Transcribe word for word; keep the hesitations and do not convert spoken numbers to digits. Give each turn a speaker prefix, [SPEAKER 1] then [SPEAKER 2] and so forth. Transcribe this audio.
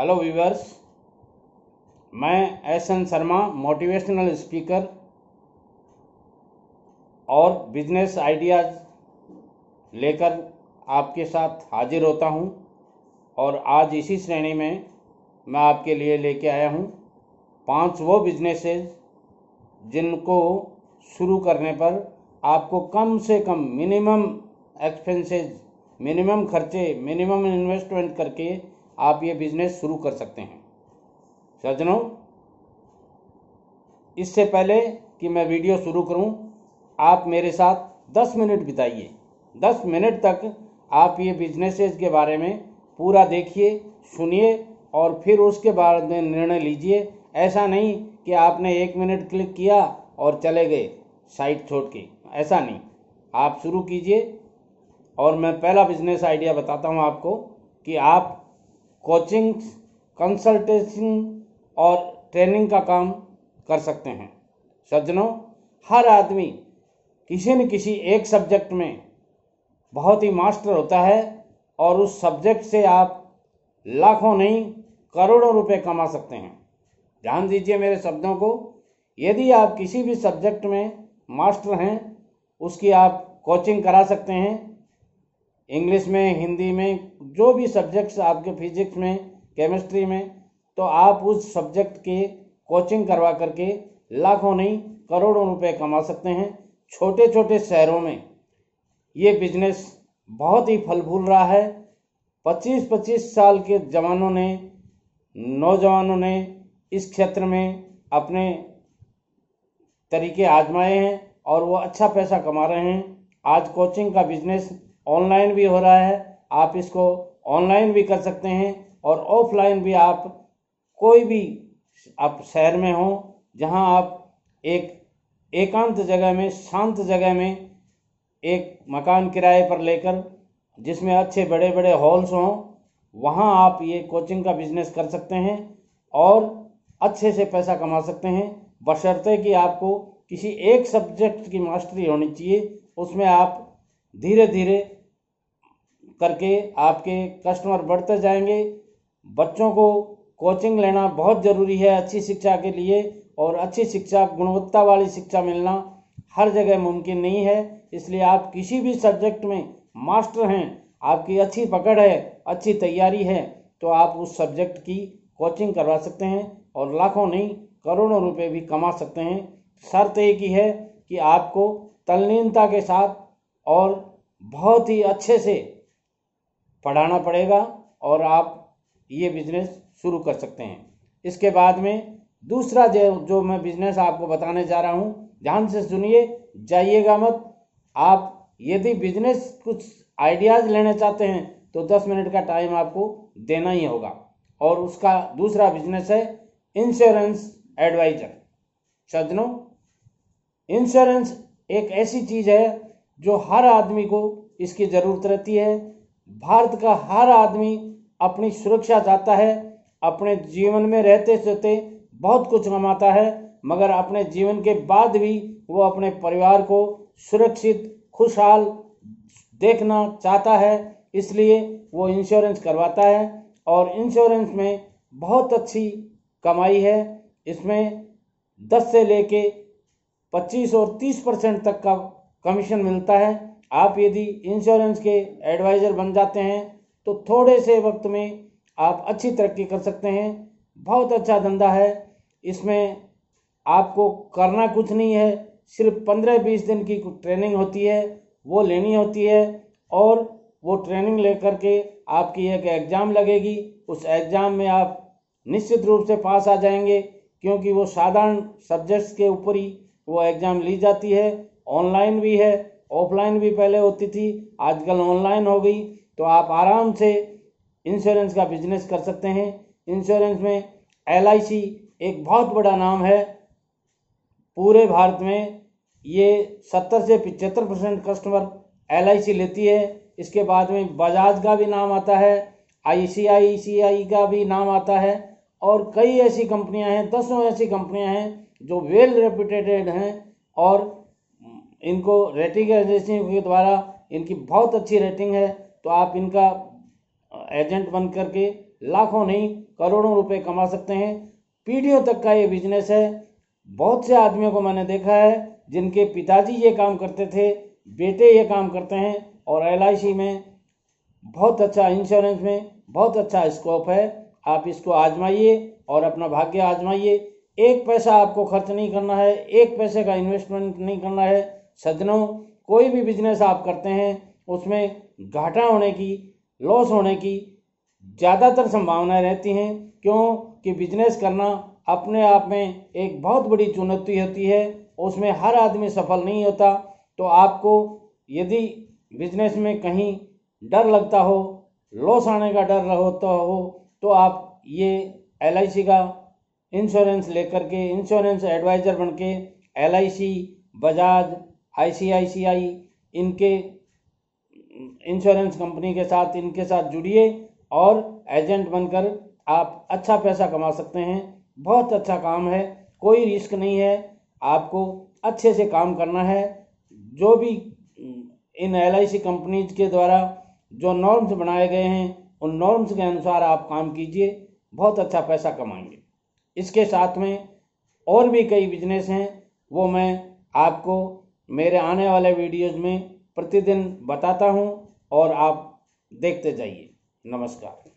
[SPEAKER 1] Hello viewers, मैं S N Sharma motivational speaker और business ideas लेकर आपके साथ हाजिर होता हूं। और आज इसी श्रेणी में मैं आपके लिए लेके आया हूं पांच वो बिजनेसेस जिनको शुरू करने पर आपको कम से कम मिनिमम एक्सपेंसेस, मिनिमम खर्चे, मिनिमम इन्वेस्टमेंट करके आप ये बिज़नेस शुरू कर सकते हैं। सज्जनों, इससे पहले कि मैं वीडियो शुरू करूं, आप मेरे साथ दस मिनट बिताइए। दस मिनट तक आप ये बिजनेसेस के बारे में पूरा देखिए, सुनिए और फिर उसके बाद में निर्णय लीजिए। ऐसा नहीं कि आपने एक मिनट क्लिक किया और चले गए साइट छोड़ के, ऐसा नहीं। आप शुरू कीजिए। और मैं पहला बिजनेस आइडिया बताता हूं आपको कि आप कोचिंग, कंसल्टेशन और ट्रेनिंग का काम कर सकते हैं। सज्जनों, हर आदमी किसी न किसी एक सब्जेक्ट में बहुत ही मास्टर होता है और उस सब्जेक्ट से आप लाखों नहीं करोड़ों रुपए कमा सकते हैं। ध्यान दीजिए मेरे शब्दों को। यदि आप किसी भी सब्जेक्ट में मास्टर हैं, उसकी आप कोचिंग करा सकते हैं। इंग्लिश में, हिंदी में, जो भी सब्जेक्ट्स आपके, फिजिक्स में, केमिस्ट्री में, तो आप उस सब्जेक्ट के कोचिंग करवा करके लाखों नहीं करोड़ों रुपए कमा सकते हैं। छोटे छोटे शहरों में ये बिजनेस बहुत ही फल फूल रहा है। पच्चीस पच्चीस साल के जवानों ने, नौजवानों ने इस क्षेत्र में अपने तरीके आजमाए हैं और वो अच्छा पैसा कमा रहे हैं। आज कोचिंग का बिजनेस ऑनलाइन भी हो रहा है। आप इसको ऑनलाइन भी कर सकते हैं और ऑफलाइन भी। आप कोई भी आप शहर में हो जहां आप एक एकांत जगह में, शांत जगह में एक मकान किराए पर लेकर, जिसमें अच्छे बड़े बड़े हॉल्स हों, वहां आप ये कोचिंग का बिजनेस कर सकते हैं और अच्छे से पैसा कमा सकते हैं, बशर्ते कि आपको किसी एक सब्जेक्ट की मास्टरी होनी चाहिए। उसमें आप धीरे धीरे करके आपके कस्टमर बढ़ते जाएंगे। बच्चों को कोचिंग लेना बहुत ज़रूरी है अच्छी शिक्षा के लिए, और अच्छी शिक्षा, गुणवत्ता वाली शिक्षा मिलना हर जगह मुमकिन नहीं है। इसलिए आप किसी भी सब्जेक्ट में मास्टर हैं, आपकी अच्छी पकड़ है, अच्छी तैयारी है, तो आप उस सब्जेक्ट की कोचिंग करवा सकते हैं और लाखों नहीं करोड़ों रुपए भी कमा सकते हैं। शर्त एक ही है कि आपको तल्लीनता के साथ और बहुत ही अच्छे से पढ़ाना पड़ेगा और आप ये बिजनेस शुरू कर सकते हैं। इसके बाद में दूसरा जो जो मैं बिजनेस आपको बताने जा रहा हूँ, ध्यान से सुनिए, जाइएगा मत। आप यदि बिजनेस कुछ आइडियाज़ लेने चाहते हैं तो दस मिनट का टाइम आपको देना ही होगा। और उसका दूसरा बिजनेस है इंश्योरेंस एडवाइजर। सज्जनों, इंश्योरेंस एक ऐसी चीज़ है जो हर आदमी को इसकी ज़रूरत रहती है। भारत का हर आदमी अपनी सुरक्षा चाहता है। अपने जीवन में रहते रहते बहुत कुछ कमाता है, मगर अपने जीवन के बाद भी वो अपने परिवार को सुरक्षित, खुशहाल देखना चाहता है। इसलिए वो इंश्योरेंस करवाता है और इंश्योरेंस में बहुत अच्छी कमाई है। इसमें दस से लेके पच्चीस और तीस परसेंट तक का कमीशन मिलता है। आप यदि इंश्योरेंस के एडवाइज़र बन जाते हैं तो थोड़े से वक्त में आप अच्छी तरक्की कर सकते हैं। बहुत अच्छा धंधा है। इसमें आपको करना कुछ नहीं है, सिर्फ पंद्रह बीस दिन की ट्रेनिंग होती है, वो लेनी होती है और वो ट्रेनिंग लेकर के आपकी एक एग्ज़ाम लगेगी। उस एग्ज़ाम में आप निश्चित रूप से पास आ जाएंगे, क्योंकि वो साधारण सब्जेक्ट्स के ऊपर ही वो एग्ज़ाम ली जाती है। ऑनलाइन भी है, ऑफलाइन भी पहले होती थी, आजकल ऑनलाइन हो गई। तो आप आराम से इंश्योरेंस का बिजनेस कर सकते हैं। इंश्योरेंस में एल आई सी एक बहुत बड़ा नाम है पूरे भारत में। ये सत्तर से पचहत्तर percent customer L I C लेती है। इसके बाद में बजाज का भी नाम आता है, आई सी आई सी आई का भी नाम आता है, और कई ऐसी कंपनियां हैं, दसों ऐसी कंपनियां हैं जो वेल रेपुटेटेड हैं और इनको रेटिंग एजेंसी के द्वारा इनकी बहुत अच्छी रेटिंग है। तो आप इनका एजेंट बन करके लाखों नहीं करोड़ों रुपए कमा सकते हैं। पीढ़ियों तक का ये बिजनेस है। बहुत से आदमियों को मैंने देखा है जिनके पिताजी ये काम करते थे, बेटे ये काम करते हैं और एल आई सी में बहुत अच्छा, इंश्योरेंस में बहुत अच्छा स्कोप है। आप इसको आजमाइए और अपना भाग्य आजमाइए। एक पैसा आपको खर्च नहीं करना है, एक पैसे का इन्वेस्टमेंट नहीं करना है। सज्जनों, कोई भी बिजनेस आप करते हैं उसमें घाटा होने की, लॉस होने की ज़्यादातर संभावनाएं रहती हैं। क्यों कि बिजनेस करना अपने आप में एक बहुत बड़ी चुनौती होती है, उसमें हर आदमी सफल नहीं होता। तो आपको यदि बिजनेस में कहीं डर लगता हो, लॉस आने का डर होता हो, तो आप ये एल आई सी का इंश्योरेंस लेकर के, इंश्योरेंस एडवाइज़र बन के एल आई सी, बजाज, आई सी आई सी आई इनके इंश्योरेंस कंपनी के साथ इनके साथ जुड़िए और एजेंट बनकर आप अच्छा पैसा कमा सकते हैं। बहुत अच्छा काम है, कोई रिस्क नहीं है, आपको अच्छे से काम करना है। जो भी in L I C companies के द्वारा जो नॉर्म्स बनाए गए हैं उन नॉर्म्स के अनुसार आप काम कीजिए, बहुत अच्छा पैसा कमाएंगे। इसके साथ में और भी कई बिजनेस हैं, वो मैं आपको मेरे आने वाले वीडियोज़ में प्रतिदिन बताता हूँ और आप देखते जाइए। नमस्कार।